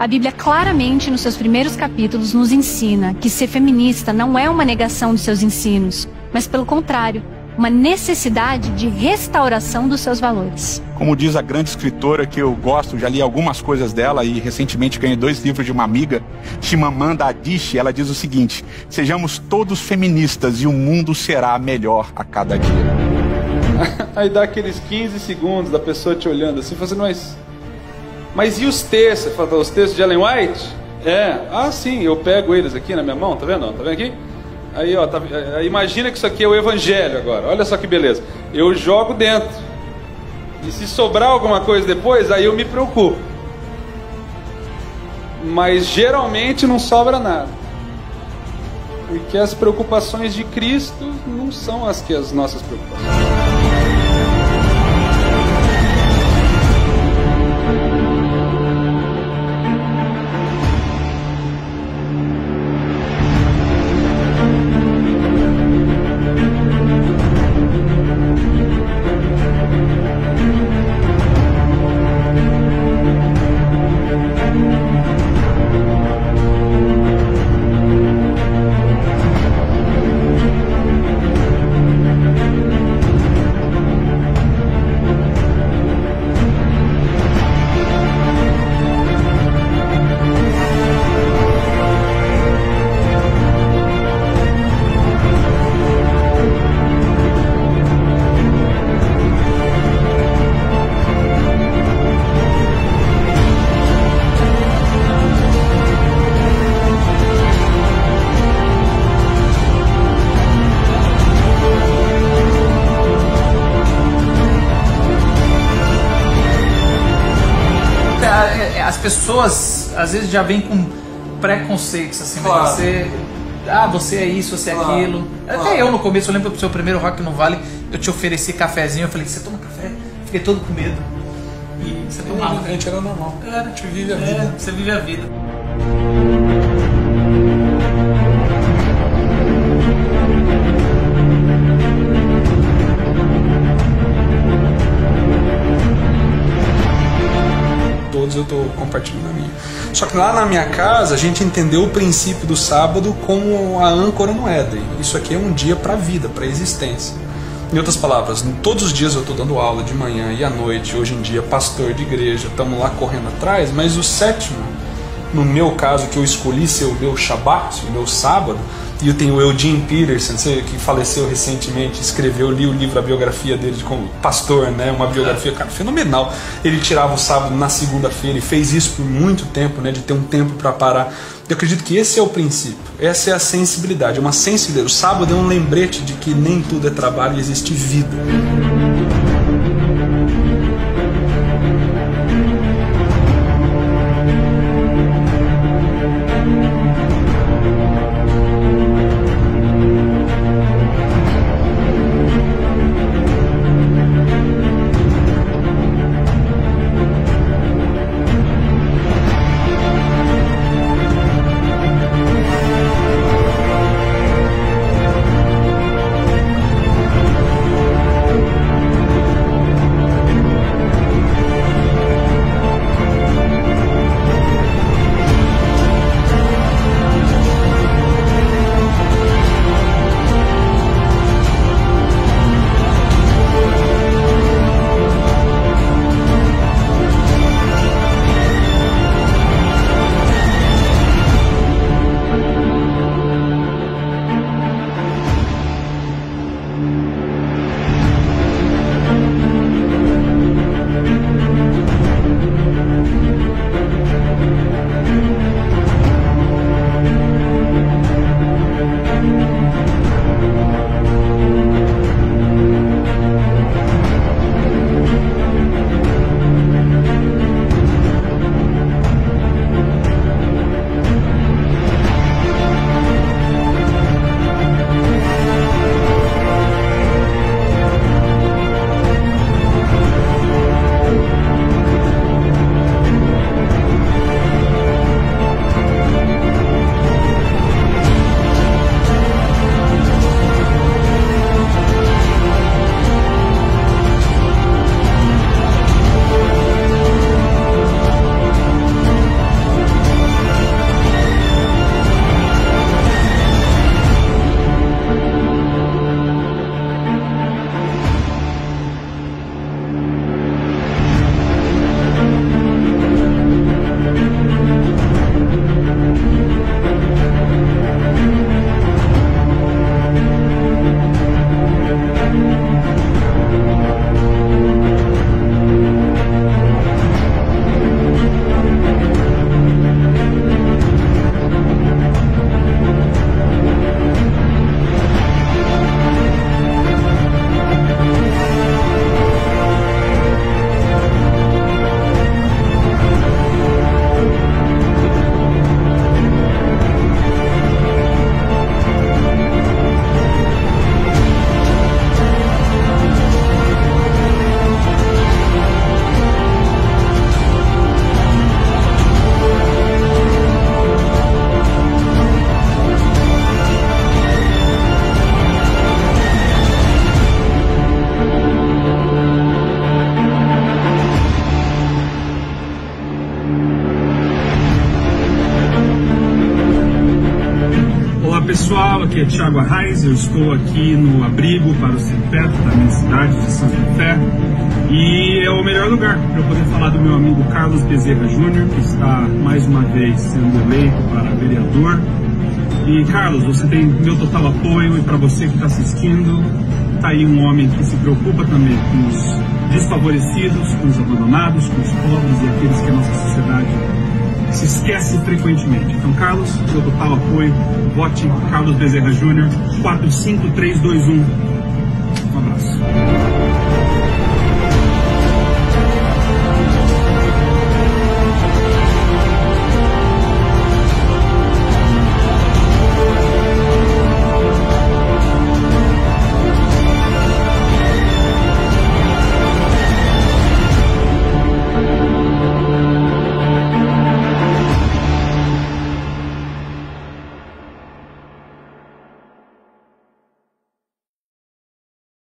A Bíblia claramente, nos seus primeiros capítulos, nos ensina que ser feminista não é uma negação dos seus ensinos, mas pelo contrário, uma necessidade de restauração dos seus valores. Como diz a grande escritora que eu gosto, já li algumas coisas dela e recentemente ganhei 2 livros de uma amiga, Chimamanda Adichie, ela diz o seguinte: sejamos todos feministas e o mundo será melhor a cada dia. Aí dá aqueles 15 segundos da pessoa te olhando assim, fazendo mas e os textos? Você fala, os textos de Ellen White? Sim, eu pego eles aqui na minha mão, tá vendo? Tá vendo aqui? Aí, ó, imagina que isso aqui é o evangelho agora. Olha só que beleza. Eu jogo dentro. E se sobrar alguma coisa depois, aí eu me preocupo. Mas geralmente não sobra nada. Porque as preocupações de Cristo não são as nossas preocupações. As pessoas às vezes já vêm com preconceitos assim, claro. Você é isso, você é aquilo. Até eu no começo, eu lembro do seu primeiro Rock no Vale, eu te ofereci cafezinho, eu falei, você toma café? Fiquei todo com medo. E você tomava. A gente era normal. A gente vive a vida. Você vive a vida. Eu estou compartilhando a minha. Só que lá na minha casa a gente entendeu o princípio do sábado como a âncora no Éden. Isso aqui é um dia para a vida, para a existência. Em outras palavras, todos os dias eu estou dando aula de manhã e à noite, hoje em dia pastor de igreja, estamos lá correndo atrás, mas o sétimo, no meu caso que eu escolhi ser o meu Shabat, o meu sábado, e eu tenho o Eugene Peterson, que faleceu recentemente, escreveu, li o livro, a biografia dele como pastor, né? Uma biografia, cara, fenomenal. Ele tirava o sábado na segunda-feira e fez isso por muito tempo, né? De ter um tempo para parar. Eu acredito que esse é o princípio, essa é a sensibilidade, uma sensibilidade. O sábado é um lembrete de que nem tudo é trabalho, existe vida. é Thiago Arraes, eu estou aqui no abrigo para o sem teto da minha cidade de Santa Fé e é o melhor lugar para eu poder falar do meu amigo Carlos Bezerra Júnior, que está mais uma vez sendo eleito para vereador. E Carlos, você tem meu total apoio, e para você que está assistindo, tá aí um homem que se preocupa também com os desfavorecidos, com os abandonados, com os pobres e aqueles que a nossa sociedade se esquece frequentemente. Então, Carlos, meu total apoio, vote Carlos Bezerra Júnior, 45321.